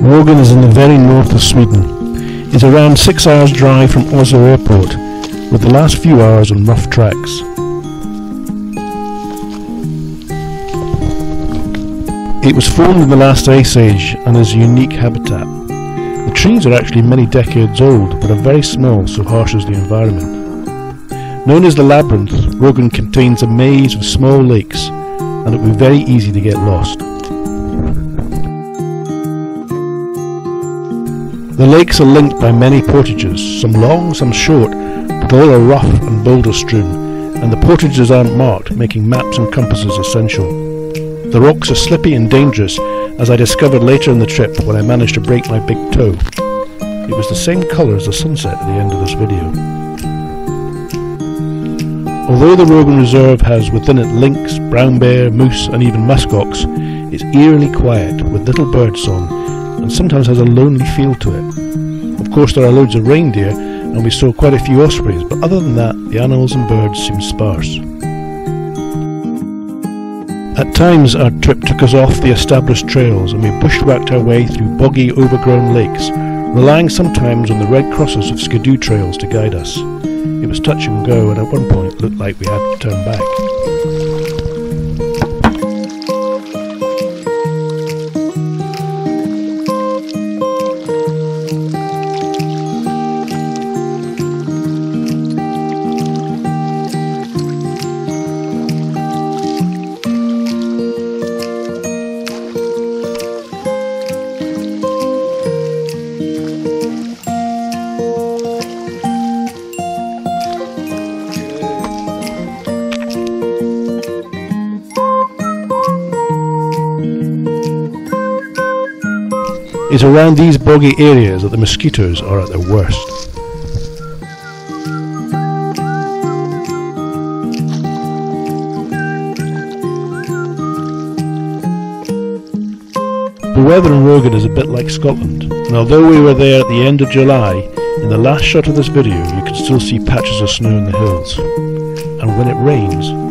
Rogen is in the very north of Sweden. It's around 6 hours drive from Oslo airport, with the last few hours on rough tracks. It was formed in the last ice age and is a unique habitat. The trees are actually many decades old, but are very small, so harsh is the environment. Known as the labyrinth, Rogen contains a maze of small lakes, and it will be very easy to get lost. The lakes are linked by many portages, some long, some short, but all are rough and boulder strewn, and the portages aren't marked, making maps and compasses essential. The rocks are slippy and dangerous, as I discovered later in the trip when I managed to break my big toe. It was the same colour as the sunset at the end of this video. Although the Rogen Reserve has within it lynx, brown bear, moose and even muskox, it's eerily quiet with little bird song, and sometimes has a lonely feel to it. Of course there are loads of reindeer, and we saw quite a few ospreys, but other than that the animals and birds seem sparse. At times our trip took us off the established trails, and we bushwhacked our way through boggy overgrown lakes, relying sometimes on the red crosses of skidoo trails to guide us. It was touch and go, and at one point it looked like we had to turn back. It's around these boggy areas that the mosquitoes are at their worst. The weather in Rogen is a bit like Scotland, and although we were there at the end of July, in the last shot of this video you can still see patches of snow in the hills. And when it rains,